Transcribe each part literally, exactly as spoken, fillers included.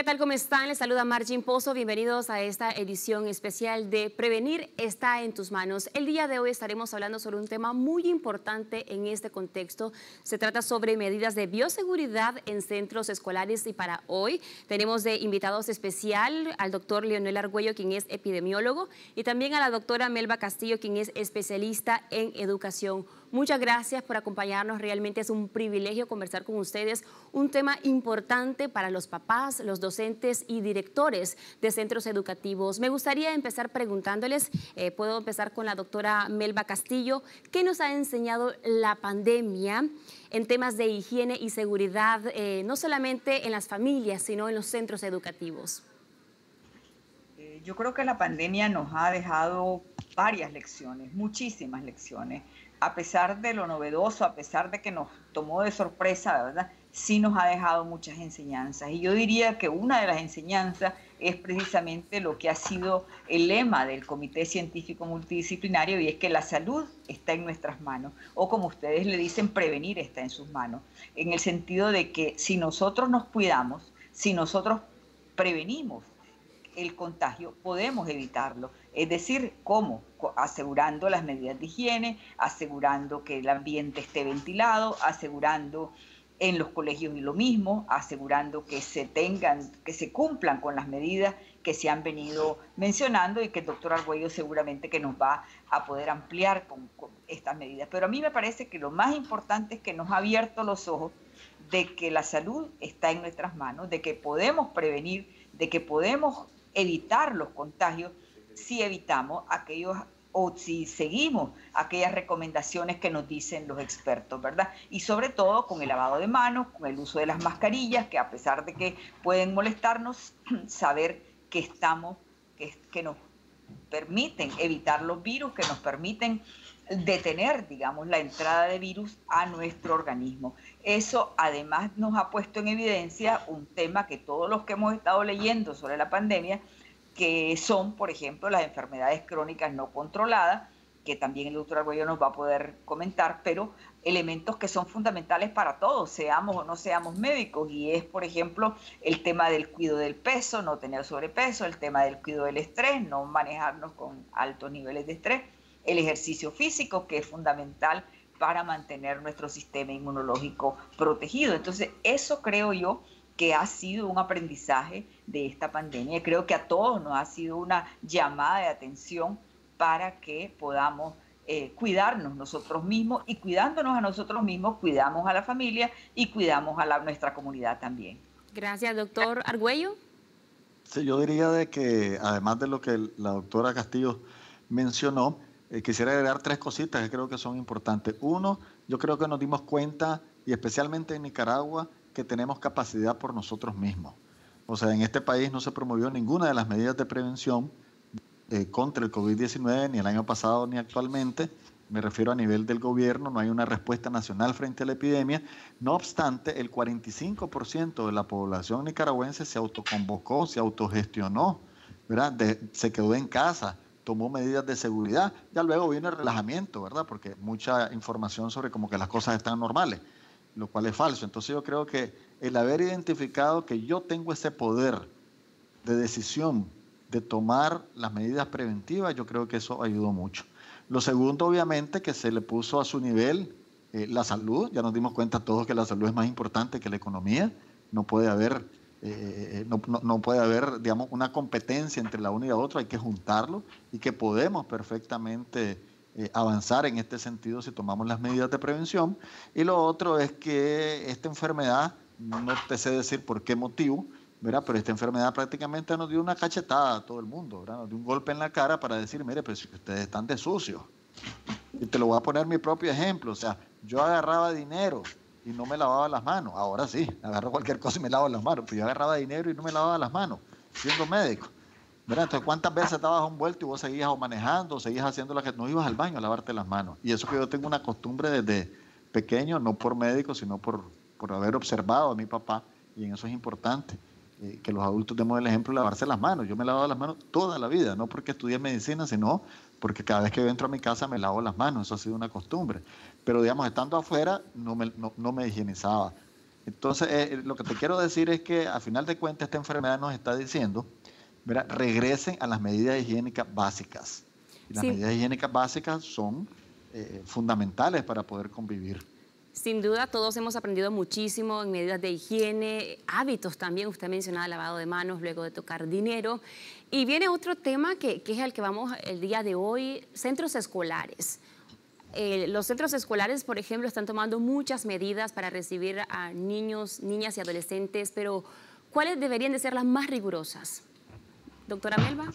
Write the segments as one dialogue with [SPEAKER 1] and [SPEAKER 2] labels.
[SPEAKER 1] tal? ¿Cómo están? Les saluda Margin Pozo. Bienvenidos a esta edición especial de Prevenir está en tus manos. El día de hoy estaremos hablando sobre un tema muy importante en este contexto. Se trata sobre medidas de bioseguridad en centros escolares y para hoy tenemos de invitados especial al doctor Leonel Argüello, quien es epidemiólogo, y también a la doctora Melba Castillo, quien es especialista en educación. Muchas gracias por acompañarnos. Realmente es un privilegio conversar con ustedes. Un tema importante para los papás, los docentes y directores de centros educativos. Me gustaría empezar preguntándoles, eh, puedo empezar con la doctora Melba Castillo, ¿qué nos ha enseñado la pandemia en temas de higiene y seguridad, eh, no solamente en las familias, sino en los centros educativos?
[SPEAKER 2] Eh, yo creo que la pandemia nos ha dejado varias lecciones, muchísimas lecciones. A pesar de lo novedoso, a pesar de que nos tomó de sorpresa, ¿verdad? Sí nos ha dejado muchas enseñanzas. Y yo diría que una de las enseñanzas es precisamente lo que ha sido el lema del Comité Científico Multidisciplinario, y es que la salud está en nuestras manos, o como ustedes le dicen, prevenir está en sus manos, en el sentido de que si nosotros nos cuidamos, si nosotros prevenimos el contagio, podemos evitarlo. Es decir, ¿cómo? Asegurando las medidas de higiene, asegurando que el ambiente esté ventilado, asegurando en los colegios y lo mismo, asegurando que se tengan, que se cumplan con las medidas que se han venido mencionando y que el doctor Argüello seguramente que nos va a poder ampliar con, con estas medidas. Pero a mí me parece que lo más importante es que nos ha abierto los ojos de que la salud está en nuestras manos, de que podemos prevenir, de que podemos evitar los contagios si evitamos aquellos o si seguimos aquellas recomendaciones que nos dicen los expertos, ¿verdad? Y sobre todo con el lavado de manos, con el uso de las mascarillas, que a pesar de que pueden molestarnos, saber que estamos, que, que nos permiten evitar los virus, que nos permiten detener, digamos, la entrada de virus a nuestro organismo. Eso además nos ha puesto en evidencia un tema que todos los que hemos estado leyendo sobre la pandemia, que son, por ejemplo, las enfermedades crónicas no controladas, que también el doctor Argüello nos va a poder comentar, pero elementos que son fundamentales para todos, seamos o no seamos médicos, y es, por ejemplo, el tema del cuidado del peso, no tener sobrepeso, el tema del cuidado del estrés, no manejarnos con altos niveles de estrés, el ejercicio físico, que es fundamental para mantener nuestro sistema inmunológico protegido. Entonces, eso creo yo que ha sido un aprendizaje de esta pandemia. Creo que a todos nos ha sido una llamada de atención para que podamos eh, cuidarnos nosotros mismos, y cuidándonos a nosotros mismos, cuidamos a la familia y cuidamos a la, nuestra comunidad también.
[SPEAKER 1] Gracias, doctor Argüello.
[SPEAKER 3] Sí, yo diría de que además de lo que la doctora Castillo mencionó, eh, quisiera agregar tres cositas que creo que son importantes. Uno, yo creo que nos dimos cuenta, y especialmente en Nicaragua, que tenemos capacidad por nosotros mismos. O sea, en este país no se promovió ninguna de las medidas de prevención eh, contra el COVID diecinueve, ni el año pasado ni actualmente. Me refiero a nivel del gobierno, no hay una respuesta nacional frente a la epidemia. No obstante, el cuarenta y cinco por ciento de la población nicaragüense se autoconvocó, se autogestionó, ¿verdad? De, se quedó en casa, tomó medidas de seguridad. Ya luego vino el relajamiento, ¿verdad? Porque mucha información sobre como que las cosas están normales, lo cual es falso. Entonces yo creo que el haber identificado que yo tengo ese poder de decisión de tomar las medidas preventivas, yo creo que eso ayudó mucho. Lo segundo, obviamente, que se le puso a su nivel eh, la salud. Ya nos dimos cuenta todos que la salud es más importante que la economía. No puede haber, eh, no, no, no puede haber, digamos, una competencia entre la una y la otra. Hay que juntarlo, y que podemos perfectamente Eh, avanzar en este sentido si tomamos las medidas de prevención. Y lo otro es que esta enfermedad, no te sé decir por qué motivo, ¿verdad? Pero esta enfermedad prácticamente nos dio una cachetada a todo el mundo, ¿verdad? Nos dio un golpe en la cara para decir, mire, pero si ustedes están de sucios. Y te lo voy a poner mi propio ejemplo. O sea, yo agarraba dinero y no me lavaba las manos. Ahora sí, agarro cualquier cosa y me lavo las manos, pero yo agarraba dinero y no me lavaba las manos, siendo médico. ¿Verdad? Entonces, ¿cuántas veces estabas envuelto y vos seguías o manejando, o seguías haciendo la que no ibas al baño a lavarte las manos? Y eso que yo tengo una costumbre desde pequeño, no por médico, sino por, por haber observado a mi papá, y en eso es importante, eh, que los adultos demos el ejemplo de lavarse las manos. Yo me lavaba las manos toda la vida, no porque estudié medicina, sino porque cada vez que yo entro a mi casa me lavo las manos. Eso ha sido una costumbre. Pero, digamos, estando afuera, no me, no, no me higienizaba. Entonces, eh, lo que te quiero decir es que a final de cuentas esta enfermedad nos está diciendo, mira, regresen a las medidas higiénicas básicas. Y las
[SPEAKER 1] Sí.
[SPEAKER 3] medidas higiénicas básicas son eh, fundamentales para poder convivir.
[SPEAKER 1] Sin duda, todos hemos aprendido muchísimo en medidas de higiene, hábitos también. Usted mencionaba lavado de manos luego de tocar dinero. Y viene otro tema que, que es el que vamos el día de hoy, centros escolares. Eh, los centros escolares, por ejemplo, están tomando muchas medidas para recibir a niños, niñas y adolescentes, pero ¿cuáles deberían de ser las más rigurosas? Doctora Melba.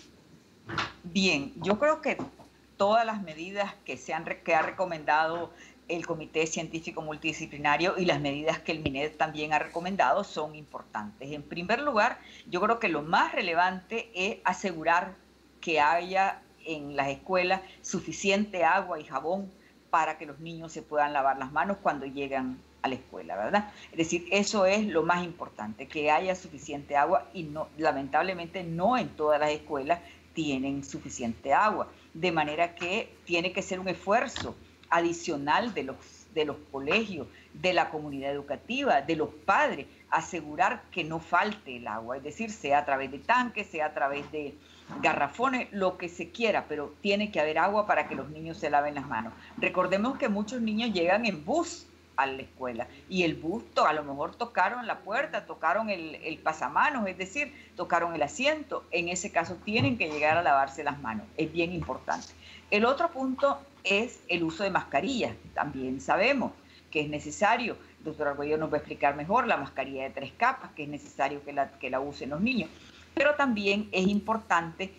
[SPEAKER 2] Bien, yo creo que todas las medidas que, se han, que ha recomendado el Comité Científico Multidisciplinario y las medidas que el MINED también ha recomendado son importantes. En primer lugar, yo creo que lo más relevante es asegurar que haya en las escuelas suficiente agua y jabón para que los niños se puedan lavar las manos cuando llegan a la escuela, ¿verdad? Es decir, eso es lo más importante, que haya suficiente agua y no, lamentablemente no en todas las escuelas tienen suficiente agua, de manera que tiene que ser un esfuerzo adicional de los, de los colegios, de la comunidad educativa, de los padres, asegurar que no falte el agua, es decir, sea a través de tanques, sea a través de garrafones, lo que se quiera, pero tiene que haber agua para que los niños se laven las manos. Recordemos que muchos niños llegan en bus a la escuela y el bus a lo mejor tocaron la puerta, tocaron el, el pasamanos, es decir, tocaron el asiento. En ese caso tienen que llegar a lavarse las manos, es bien importante. El otro punto es el uso de mascarillas. También sabemos que es necesario, el doctor Argüello nos va a explicar mejor, la mascarilla de tres capas, que es necesario que la, que la usen los niños. Pero también es importante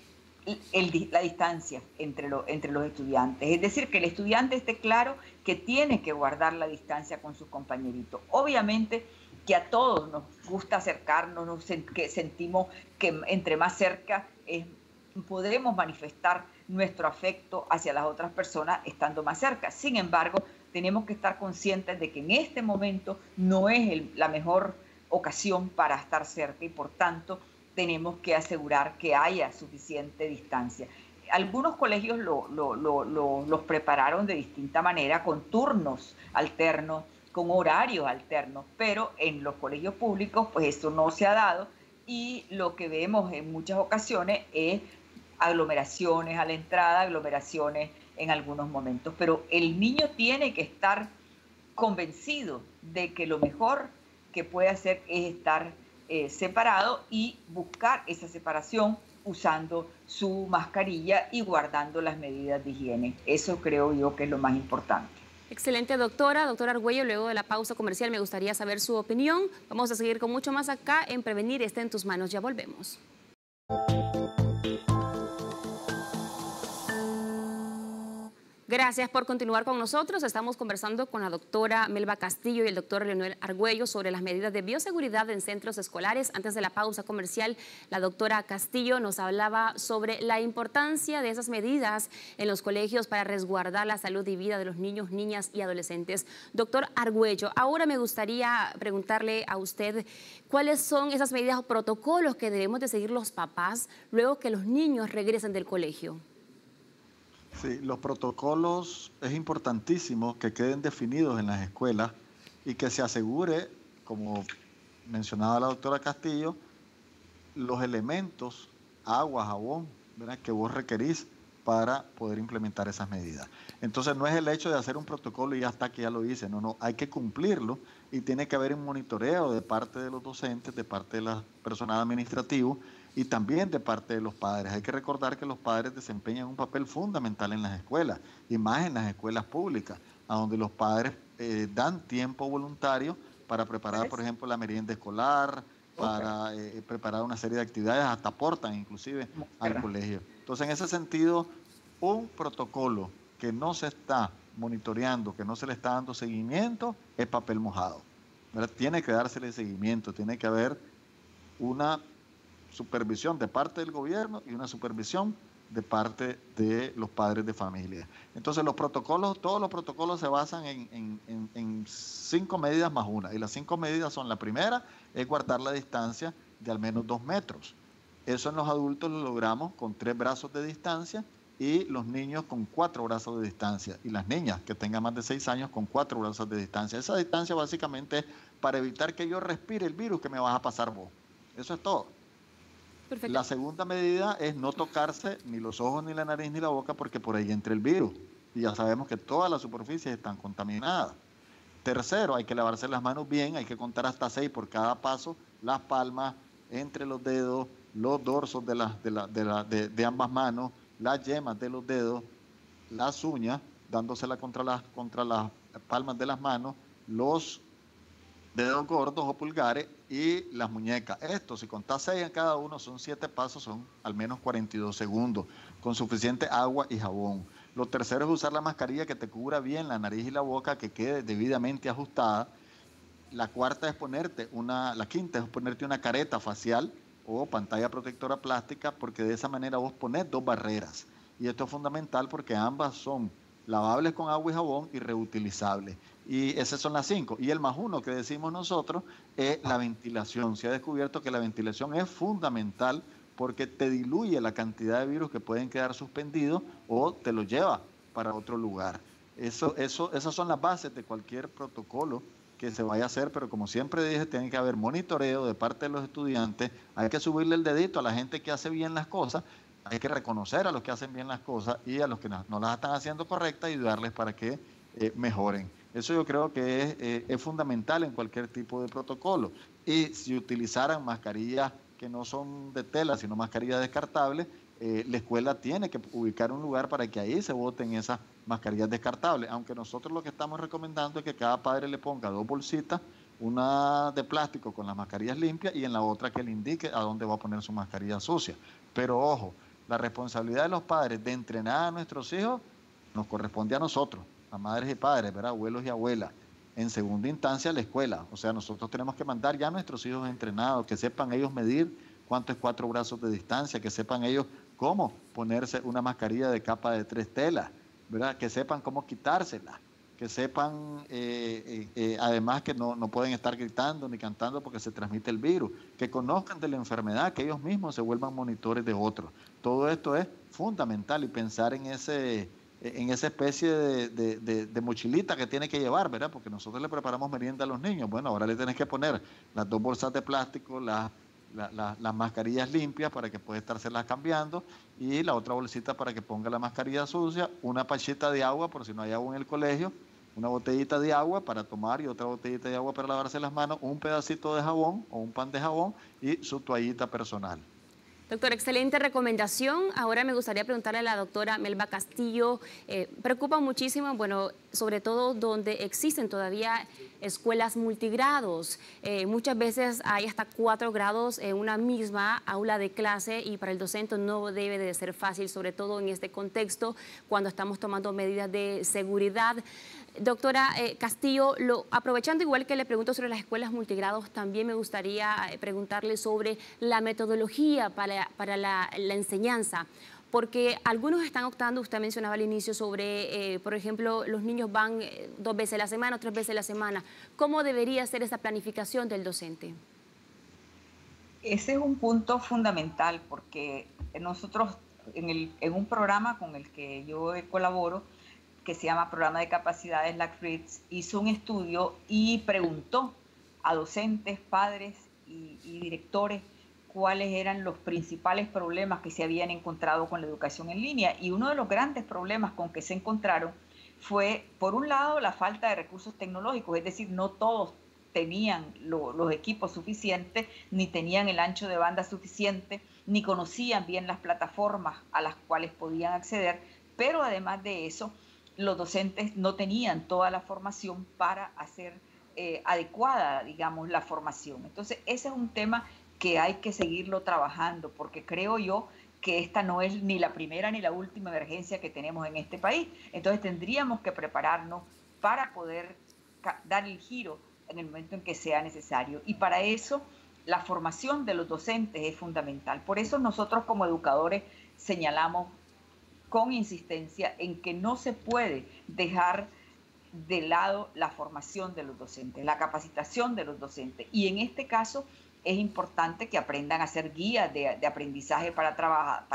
[SPEAKER 2] el, la distancia entre, lo, entre los estudiantes. Es decir, que el estudiante esté claro que tiene que guardar la distancia con sus compañeritos. Obviamente que a todos nos gusta acercarnos, nos, que sentimos que entre más cerca es, podemos manifestar nuestro afecto hacia las otras personas estando más cerca. Sin embargo, tenemos que estar conscientes de que en este momento no es el, la mejor ocasión para estar cerca y por tanto tenemos que asegurar que haya suficiente distancia. Algunos colegios lo, lo, lo, lo, los prepararon de distinta manera, con turnos alternos, con horarios alternos, pero en los colegios públicos pues esto no se ha dado y lo que vemos en muchas ocasiones es aglomeraciones a la entrada, aglomeraciones en algunos momentos, pero el niño tiene que estar convencido de que lo mejor que puede hacer es estar eh, separado y buscar esa separación usando su mascarilla y guardando las medidas de higiene. Eso creo yo que es lo más importante.
[SPEAKER 1] Excelente, doctora. Doctora Argüello, luego de la pausa comercial me gustaría saber su opinión. Vamos a seguir con mucho más acá en Prevenir está en tus manos. Ya volvemos. Gracias por continuar con nosotros. Estamos conversando con la doctora Melba Castillo y el doctor Leonel Argüello sobre las medidas de bioseguridad en centros escolares. Antes de la pausa comercial, la doctora Castillo nos hablaba sobre la importancia de esas medidas en los colegios para resguardar la salud y vida de los niños, niñas y adolescentes. Doctor Argüello, ahora me gustaría preguntarle a usted cuáles son esas medidas o protocolos que debemos de seguir los papás luego que los niños regresen del colegio.
[SPEAKER 3] Sí, los protocolos es importantísimo que queden definidos en las escuelas y que se asegure, como mencionaba la doctora Castillo, los elementos, agua, jabón, ¿verdad?, que vos requerís para poder implementar esas medidas. Entonces no es el hecho de hacer un protocolo y ya está, que ya lo hice, no, no, hay que cumplirlo y tiene que haber un monitoreo de parte de los docentes, de parte del personal administrativo y también de parte de los padres. Hay que recordar que los padres desempeñan un papel fundamental en las escuelas y más en las escuelas públicas, a donde los padres eh, dan tiempo voluntario para preparar, por ejemplo, la merienda escolar, para okay. eh, preparar una serie de actividades, hasta aportan inclusive al colegio. Entonces, en ese sentido, un protocolo que no se está monitoreando, que no se le está dando seguimiento, es papel mojado, ¿verdad? Tiene que dársele seguimiento, tiene que haber una supervisión de parte del gobierno y una supervisión de parte de los padres de familia. Entonces los protocolos, todos los protocolos se basan en, en, en, en cinco medidas más una, y las cinco medidas son: la primera es guardar la distancia de al menos dos metros. Eso en los adultos lo logramos con tres brazos de distancia y los niños con cuatro brazos de distancia, y las niñas que tengan más de seis años con cuatro brazos de distancia. Esa distancia básicamente es para evitar que yo respire el virus que me vas a pasar vos. Eso es todo. Perfecto. La segunda medida es no tocarse ni los ojos, ni la nariz, ni la boca, porque por ahí entra el virus. Y ya sabemos que todas las superficies están contaminadas. Tercero, hay que lavarse las manos bien, hay que contar hasta seis por cada paso, las palmas, entre los dedos, los dorsos de, la, de, la, de, la, de, de ambas manos, las yemas de los dedos, las uñas, dándosela contra las, contra las palmas de las manos, los dedos gordos o pulgares y las muñecas. Esto, si contás seis en cada uno, son siete pasos, son al menos cuarenta y dos segundos, con suficiente agua y jabón. Lo tercero es usar la mascarilla que te cubra bien la nariz y la boca, que quede debidamente ajustada. La cuarta es ponerte una, la quinta es ponerte una careta facial o pantalla protectora plástica, porque de esa manera vos ponés dos barreras. Y esto es fundamental porque ambas son lavables con agua y jabón y reutilizables. Y esas son las cinco. Y el más uno que decimos nosotros es la ventilación. Se ha descubierto que la ventilación es fundamental porque te diluye la cantidad de virus que pueden quedar suspendidos o te los lleva para otro lugar. Eso, eso, esas son las bases de cualquier protocolo que se vaya a hacer, pero como siempre dije, tiene que haber monitoreo de parte de los estudiantes, hay que subirle el dedito a la gente que hace bien las cosas, hay que reconocer a los que hacen bien las cosas y a los que no, no las están haciendo correctas y ayudarles para que eh, mejoren. Eso yo creo que es, eh, es fundamental en cualquier tipo de protocolo. Y si utilizaran mascarillas que no son de tela, sino mascarillas descartables, eh, la escuela tiene que ubicar un lugar para que ahí se boten esas mascarillas descartables, aunque nosotros lo que estamos recomendando es que cada padre le ponga dos bolsitas, una de plástico con las mascarillas limpias y en la otra que le indique a dónde va a poner su mascarilla sucia. Pero ojo, la responsabilidad de los padres de entrenar a nuestros hijos nos corresponde a nosotros, a madres y padres, ¿verdad? Abuelos y abuelas. En segunda instancia, la escuela. O sea, nosotros tenemos que mandar ya a nuestros hijos entrenados, que sepan ellos medir cuánto es cuatro brazos de distancia, que sepan ellos cómo ponerse una mascarilla de capa de tres telas, ¿verdad? Que sepan cómo quitársela, que sepan eh, eh, eh, además que no, no pueden estar gritando ni cantando porque se transmite el virus, que conozcan de la enfermedad, que ellos mismos se vuelvan monitores de otros. Todo esto es fundamental y pensar en ese... en esa especie de, de, de, de mochilita que tiene que llevar, ¿verdad? Porque nosotros le preparamos merienda a los niños. Bueno, ahora le tienes que poner las dos bolsas de plástico, las, la, la, las mascarillas limpias para que pueda estárselas cambiando y la otra bolsita para que ponga la mascarilla sucia, una pachita de agua por si no hay agua en el colegio, una botellita de agua para tomar y otra botellita de agua para lavarse las manos, un pedacito de jabón o un pan de jabón y su toallita personal.
[SPEAKER 1] Doctor, excelente recomendación. Ahora me gustaría preguntarle a la doctora Melba Castillo, eh, preocupa muchísimo, bueno, sobre todo donde existen todavía escuelas multigrados. Eh, muchas veces hay hasta cuatro grados en una misma aula de clase y para el docente no debe de ser fácil, sobre todo en este contexto, cuando estamos tomando medidas de seguridad. Doctora eh, Castillo, lo, aprovechando igual que le pregunto sobre las escuelas multigrados, también me gustaría preguntarle sobre la metodología para, para la, la enseñanza, porque algunos están optando, usted mencionaba al inicio sobre, eh, por ejemplo, los niños van dos veces a la semana o tres veces a la semana. ¿Cómo debería ser esa planificación del docente?
[SPEAKER 2] Ese es un punto fundamental porque nosotros en, el, en un programa con el que yo colaboro, que se llama Programa de Capacidades LACFRITS, hizo un estudio y preguntó a docentes, padres y, y directores cuáles eran los principales problemas que se habían encontrado con la educación en línea. Y uno de los grandes problemas con que se encontraron fue, por un lado, la falta de recursos tecnológicos, es decir, no todos tenían lo, los equipos suficientes, ni tenían el ancho de banda suficiente, ni conocían bien las plataformas a las cuales podían acceder, pero además de eso, los docentes no tenían toda la formación para hacer eh, adecuada, digamos, la formación. Entonces, ese es un tema que hay que seguirlo trabajando, porque creo yo que esta no es ni la primera ni la última emergencia que tenemos en este país. Entonces, tendríamos que prepararnos para poder dar el giro en el momento en que sea necesario. Y para eso, la formación de los docentes es fundamental. Por eso nosotros como educadores señalamos con insistencia en que no se puede dejar de lado la formación de los docentes, la capacitación de los docentes. Y en este caso es importante que aprendan a ser guías de, de aprendizaje para, trabajar, para los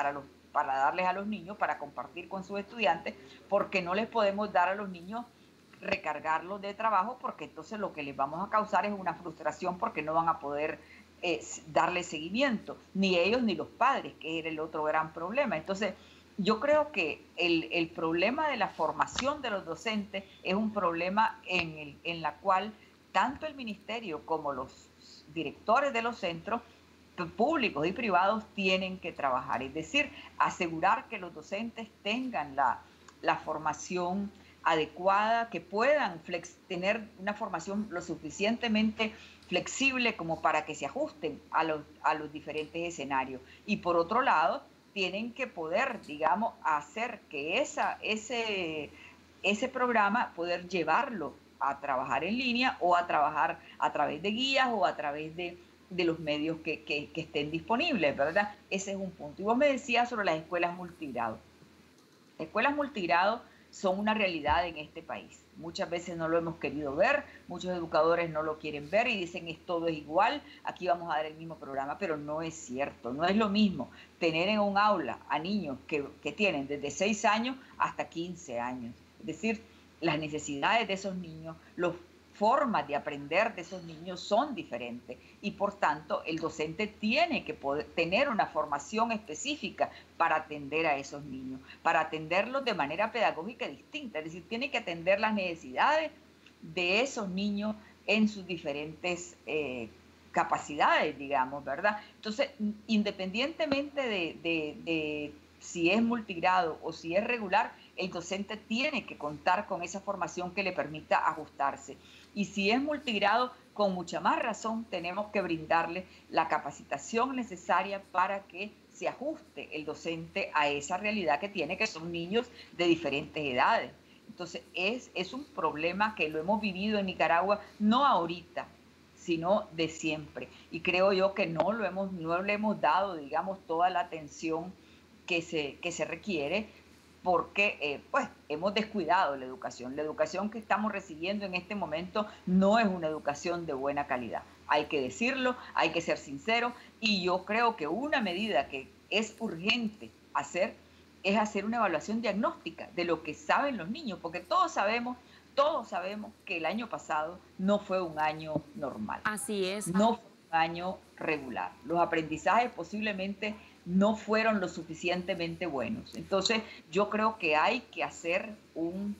[SPEAKER 2] para darles a los niños, para compartir con sus estudiantes, porque no les podemos dar a los niños recargarlos de trabajo, porque entonces lo que les vamos a causar es una frustración porque no van a poder eh, darle seguimiento, ni ellos ni los padres, que era el otro gran problema. Entonces, yo creo que el, el problema de la formación de los docentes es un problema en, el, en la cual tanto el ministerio como los directores de los centros públicos y privados tienen que trabajar, es decir, asegurar que los docentes tengan la, la formación adecuada, que puedan flex, tener una formación lo suficientemente flexible como para que se ajusten a los, a los diferentes escenarios. Y por otro lado, tienen que poder, digamos, hacer que esa, ese, ese programa, poder llevarlo a trabajar en línea o a trabajar a través de guías o a través de, de los medios que, que, que estén disponibles, ¿verdad? Ese es un punto. Y vos me decías sobre las escuelas multigrado. Escuelas multigrado son una realidad en este país. Muchas veces no lo hemos querido ver, muchos educadores no lo quieren ver y dicen es todo es igual, aquí vamos a dar el mismo programa, pero no es cierto, no es lo mismo tener en un aula a niños que, que tienen desde seis años hasta quince años. Es decir, las necesidades de esos niños, las formas de aprender de esos niños son diferentes y por tanto el docente tiene que poder tener una formación específica para atender a esos niños, para atenderlos de manera pedagógica distinta, es decir, tiene que atender las necesidades de esos niños en sus diferentes eh, capacidades, digamos, ¿verdad? Entonces, independientemente de, de, de si es multigrado o si es regular, el docente tiene que contar con esa formación que le permita ajustarse. Y si es multigrado, con mucha más razón tenemos que brindarle la capacitación necesaria para que se ajuste el docente a esa realidad que tiene, que son niños de diferentes edades. Entonces es, es un problema que lo hemos vivido en Nicaragua, no ahorita, sino de siempre. Y creo yo que no, lo hemos, no le hemos dado, digamos, toda la atención que se, que se requiere, porque eh, pues hemos descuidado la educación. La educación que estamos recibiendo en este momento no es una educación de buena calidad. Hay que decirlo, hay que ser sincero, y yo creo que una medida que es urgente hacer es hacer una evaluación diagnóstica de lo que saben los niños, porque todos sabemos, todos sabemos que el año pasado no fue un año normal.
[SPEAKER 1] Así es.
[SPEAKER 2] No fue un año regular. Los aprendizajes posiblemente no fueron lo suficientemente buenos. Entonces, yo creo que hay que hacer un...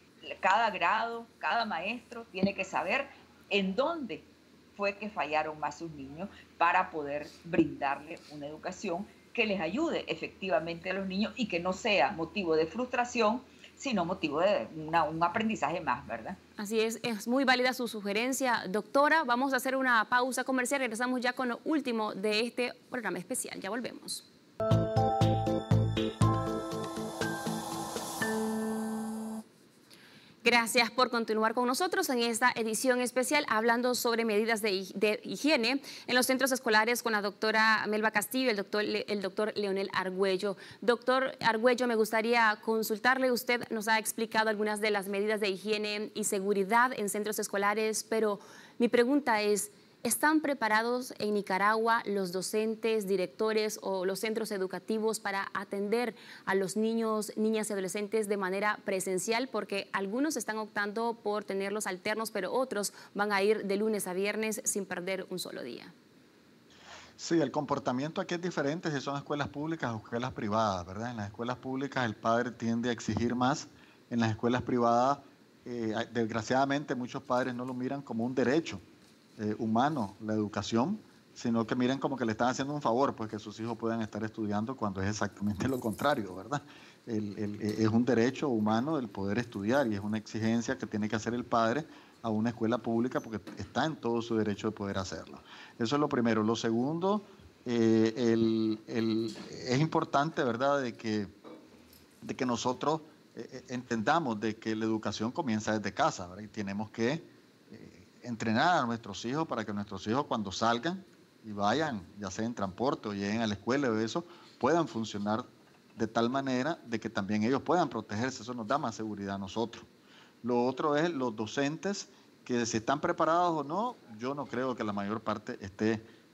[SPEAKER 2] Cada grado, cada maestro tiene que saber en dónde fue que fallaron más sus niños para poder brindarle una educación que les ayude efectivamente a los niños y que no sea motivo de frustración, sino motivo de una, un aprendizaje más, ¿verdad?
[SPEAKER 1] Así es, es muy válida su sugerencia. Doctora, vamos a hacer una pausa comercial, regresamos ya con lo último de este programa especial. Ya volvemos. Gracias por continuar con nosotros en esta edición especial hablando sobre medidas de, de higiene en los centros escolares con la doctora Melba Castillo y el doctor, el doctor Leonel Argüello. Doctor Argüello, me gustaría consultarle. Usted nos ha explicado algunas de las medidas de higiene y seguridad en centros escolares, pero mi pregunta es, ¿están preparados en Nicaragua los docentes, directores o los centros educativos para atender a los niños, niñas y adolescentes de manera presencial? Porque algunos están optando por tenerlos alternos, pero otros van a ir de lunes a viernes sin perder un solo día.
[SPEAKER 3] Sí, el comportamiento aquí es diferente si son escuelas públicas o escuelas privadas, ¿verdad? En las escuelas públicas el padre tiende a exigir más, en las escuelas privadas, eh, desgraciadamente muchos padres no lo miran como un derecho Eh, humano, la educación, sino que miren como que le están haciendo un favor, pues que sus hijos puedan estar estudiando cuando es exactamente lo contrario, ¿verdad? El, el, es un derecho humano el poder estudiar y es una exigencia que tiene que hacer el padre a una escuela pública porque está en todo su derecho de poder hacerlo. Eso es lo primero. Lo segundo, eh, el, el, es importante, ¿verdad?, de que, de que nosotros eh, entendamos de que la educación comienza desde casa, ¿verdad? Y tenemos que entrenar a nuestros hijos para que nuestros hijos cuando salgan y vayan, ya sea en transporte o lleguen a la escuela o eso, puedan funcionar de tal manera de que también ellos puedan protegerse. Eso nos da más seguridad a nosotros. Lo otro es los docentes, que si están preparados o no, yo no creo que la mayor parte esté,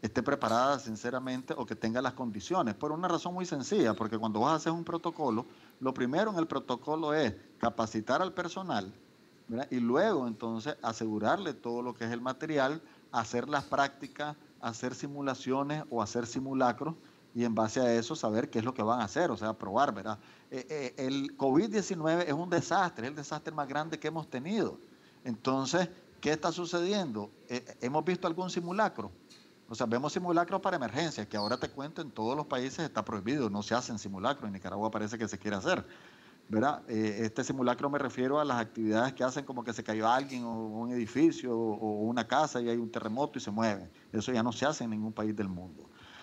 [SPEAKER 3] esté preparada sinceramente o que tenga las condiciones, por una razón muy sencilla, porque cuando vas a hacer un protocolo, lo primero en el protocolo es capacitar al personal, ¿verdad? Y luego entonces asegurarle todo lo que es el material, hacer las prácticas, hacer simulaciones o hacer simulacros y en base a eso saber qué es lo que van a hacer, o sea, probar, ¿verdad? Eh, eh, el COVID diecinueve es un desastre, es el desastre más grande que hemos tenido. Entonces, ¿qué está sucediendo? Eh, ¿Hemos visto algún simulacro? O sea, vemos simulacros para emergencias, que ahora te cuento, en todos los países está prohibido, no se hacen simulacros, en Nicaragua parece que se quiere hacer, ¿verdad? Eh, este simulacro me refiero a las actividades que hacen como que se cayó alguien o un edificio o, o una casa y hay un terremoto y se mueve. Eso ya no se hace en ningún país del mundo.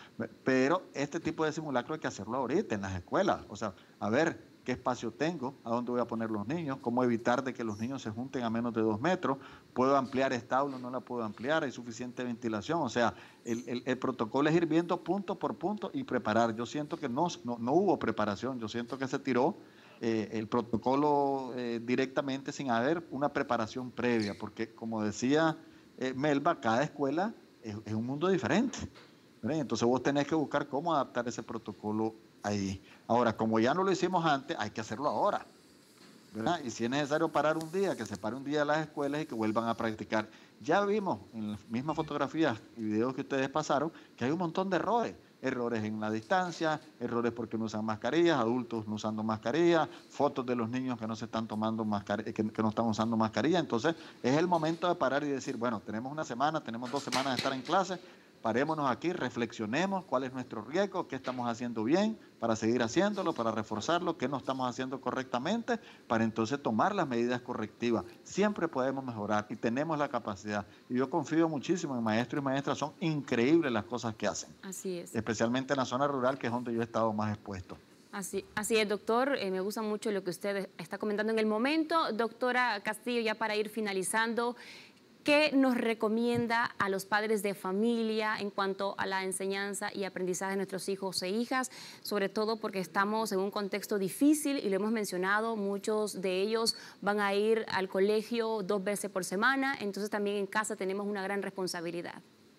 [SPEAKER 3] Pero este tipo de simulacro hay que hacerlo ahorita en las escuelas. O sea, a ver qué espacio tengo, a dónde voy a poner los niños, cómo evitar de que los niños se junten a menos de dos metros, puedo ampliar esta aula, no la puedo ampliar, hay suficiente ventilación. O sea, el, el, el protocolo es ir viendo punto por punto y preparar. Yo siento que no, no, no hubo preparación, yo siento que se tiró eh, el protocolo eh, directamente sin haber una preparación previa, porque como decía eh, Melba, cada escuela es, es un mundo diferente. Entonces vos tenés que buscar cómo adaptar ese protocolo ahí. Ahora, como ya no lo hicimos antes, hay que hacerlo ahora, ¿verdad? Y si es necesario parar un día, que se pare un día las escuelas y que vuelvan a practicar. Ya vimos en las mismas fotografías y videos que ustedes pasaron que hay un montón de errores. Errores en la distancia, errores porque no usan mascarillas, adultos no usando mascarilla, fotos de los niños que no se están tomando mascarilla, que, que no están usando mascarilla. Entonces es el momento de parar y decir, bueno, tenemos una semana, tenemos dos semanas de estar en clase, parémonos aquí, reflexionemos cuál es nuestro riesgo, qué estamos haciendo bien para seguir haciéndolo, para reforzarlo, qué no estamos haciendo correctamente, para entonces tomar las medidas correctivas. Siempre podemos mejorar y tenemos la capacidad. Y yo confío muchísimo en maestros y maestras, son increíbles las cosas que hacen.
[SPEAKER 1] Así es.
[SPEAKER 3] Especialmente en la zona rural, que es donde yo he estado más expuesto.
[SPEAKER 1] Así, así es, doctor. Eh, me gusta mucho lo que usted está comentando en el momento. Doctora Castillo, ya para ir finalizando, ¿qué nos recomienda a los padres de familia en cuanto a la enseñanza y aprendizaje de nuestros hijos e hijas? Sobre todo porque estamos en un contexto difícil y lo hemos mencionado, muchos de ellos van a ir al colegio dos veces por semana, entonces también en casa tenemos una gran responsabilidad.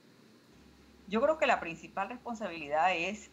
[SPEAKER 2] Yo creo que la principal responsabilidad es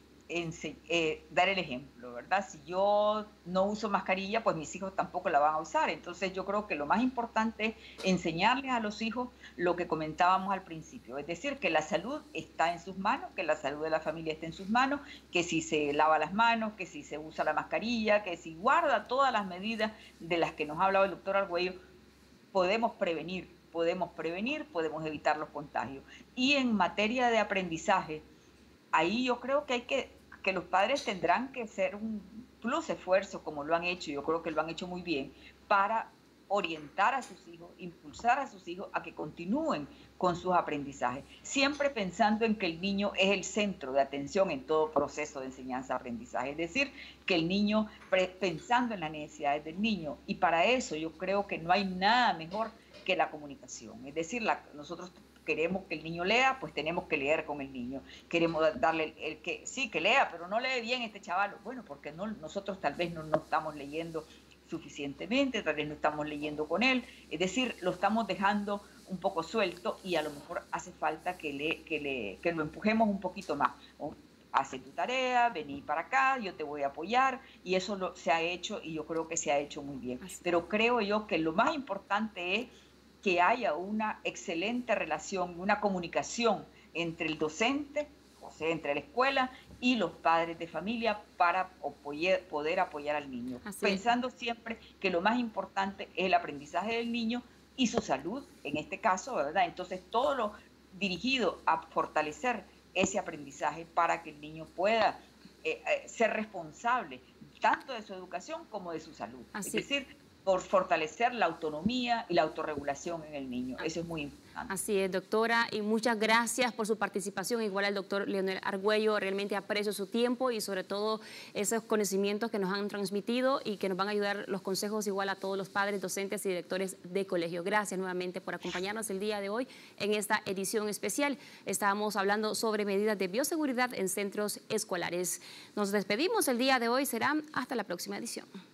[SPEAKER 2] Eh, dar el ejemplo, ¿verdad? Si yo no uso mascarilla, pues mis hijos tampoco la van a usar. Entonces yo creo que lo más importante es enseñarles a los hijos lo que comentábamos al principio, es decir, que la salud está en sus manos, que la salud de la familia está en sus manos, que si se lava las manos, que si se usa la mascarilla, que si guarda todas las medidas de las que nos ha hablado el doctor Argüello, podemos prevenir, podemos prevenir, podemos evitar los contagios. Y en materia de aprendizaje, ahí yo creo que hay que que los padres tendrán que hacer un plus esfuerzo, como lo han hecho, yo creo que lo han hecho muy bien, para orientar a sus hijos, impulsar a sus hijos a que continúen con sus aprendizajes, siempre pensando en que el niño es el centro de atención en todo proceso de enseñanza-aprendizaje, es decir, que el niño, pensando en las necesidades del niño, y para eso yo creo que no hay nada mejor que la comunicación, es decir, la, nosotros queremos que el niño lea, pues tenemos que leer con el niño. Queremos darle el, el que, sí, que lea, pero no lee bien este chaval. Bueno, porque no, nosotros tal vez no, no estamos leyendo suficientemente, tal vez no estamos leyendo con él. Es decir, lo estamos dejando un poco suelto y a lo mejor hace falta que, le, que, le, que lo empujemos un poquito más. ¿No? Hace tu tarea, vení para acá, yo te voy a apoyar, y eso lo, se ha hecho y yo creo que se ha hecho muy bien. Pero creo yo que lo más importante es que haya una excelente relación, una comunicación entre el docente, o sea, entre la escuela y los padres de familia para apoyar, poder apoyar al niño. Así pensando es. Siempre que lo más importante es el aprendizaje del niño y su salud, en este caso, ¿verdad? Entonces, todo lo dirigido a fortalecer ese aprendizaje para que el niño pueda eh, eh, ser responsable tanto de su educación como de su salud. Así. Es decir, por fortalecer la autonomía y la autorregulación en el niño. Eso es muy importante.
[SPEAKER 1] Así es, doctora, y muchas gracias por su participación, igual al doctor Leonel Argüello. Realmente aprecio su tiempo y sobre todo esos conocimientos que nos han transmitido y que nos van a ayudar los consejos igual a todos los padres, docentes y directores de colegio. Gracias nuevamente por acompañarnos el día de hoy en esta edición especial. Estábamos hablando sobre medidas de bioseguridad en centros escolares. Nos despedimos el día de hoy, será hasta la próxima edición.